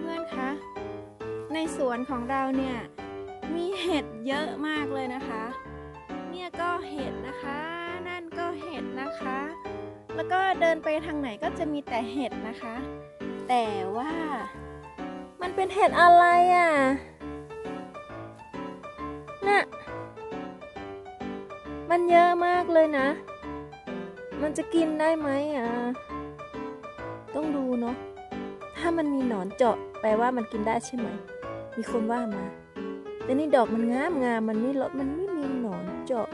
พื่อนๆคะในสวนของเราเนี่ยมีเห็ดเยอะมากเลยนะคะเนี่ยก็เห็ดนะคะนั่นก็เห็ดนะคะแล้วก็เดินไปทางไหนก็จะมีแต่เห็ดนะคะแต่ว่ามันเป็นเห็ดอะไรอ่ะน่ะมันเยอะมากเลยนะมันจะกินได้ไหมอ่ะต้องดูเนาะถ้ามันมีหนอนเจาะแปลว่ามันกินได้ใช่ไหมมีคนว่ามาแต่นี่ดอกมันงามมันไม่มีหนอนเจาะ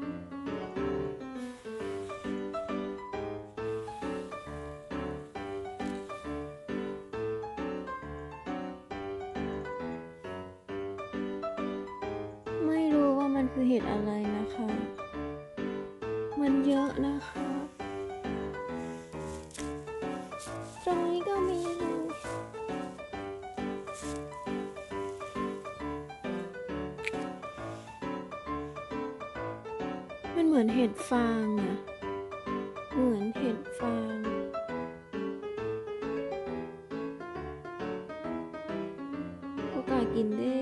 ไม่รู้ว่ามันคือเห็ดอะไรนะคะมันเยอะนะคะตรงนี้ก็มีมันเหมือนเห็ดฟางอะเหมือนเห็ดฟางก็กล้ากินเด้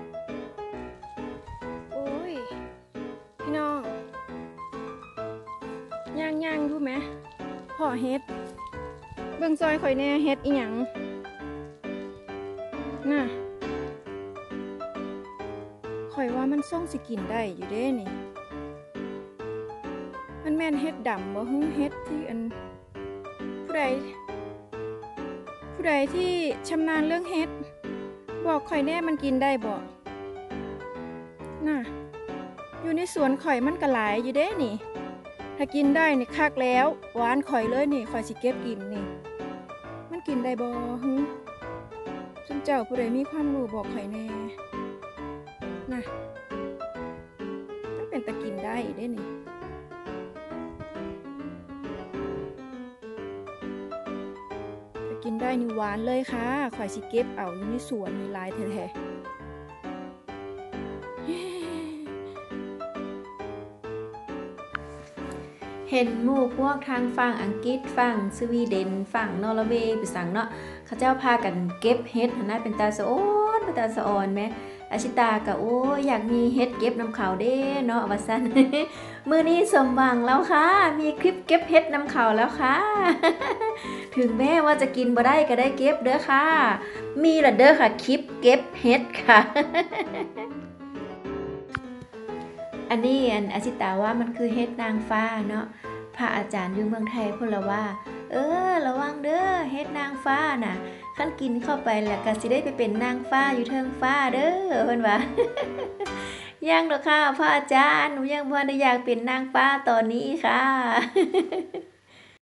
โอ้ยพี่น้องย่างดูไหมพ่อเฮ็ดเบิ่งซอยข่อยแน่เฮ็ดอีหยังน่ะข่อยว่ามันส่งสิกินได้อยู่เด้นี่มันแม่นเฮ็ดดำบ่ฮึเฮ็ดที่อันผู้ใดที่ชำนาญเรื่องเฮ็ดบอกข่อยแน่มันกินได้บ่น่ะอยู่ในสวนข่อยมันก็หลายอยู่เด้นี่ถ้ากินได้นี่คักแล้วหวานข่อยเลยนี่ข่อยสิเก็บกินนี่มันกินได้บ่ฮึซุมเจ้าผู้ใดมีความรู้บอกข่อยแน่น่ะมันเป็นตะกินได้เด้นี่ตะกินได้นี่หวานเลยค่ะข่อยสิเก็บเอาอยู่ในสวนนี่หลายแท้ๆเห็นหมู่พวกทางฝั่งอังกฤษฝั่งสวีเดนฝั่งนอร์เวย์ไปสั่งเนาะเขาเจ้าพากันเก็บเห็ดนะเป็นตาสะโอนเป็นตาสะออนไหมอาชิตาก็โอ้อยากมีเห็ดเก็บน้ำเขาเด้เนาะว่าซั่น มื้อนี้สมหวังแล้วค่ะมีคลิปเก็บเห็ดน้ำเขาแล้วค่ะ ถึงแม้ว่าจะกินบ่ได้ก็ได้เก็บเด้อค่ะมีละเด้อค่ะคลิปเก็บเห็ดค่ะ อันนี้อาชิตาว่ามันคือเห็ดนางฟ้าเนาะพระอาจารย์อยู่เมืองไทยพูดแล้วว่าระวังเด้อเฮ็ดนางฟ้าน่ะขั้นกินเข้าไปแล้วก็สิได้ไปเป็นนางฟ้าอยู่เทิงฟ้าเด้อเพิ่นว่า ยังดอกค่ะพระอาจารย์หนูยังบ่ได้อยากเป็นนางฟ้าตอนนี้ค่ะ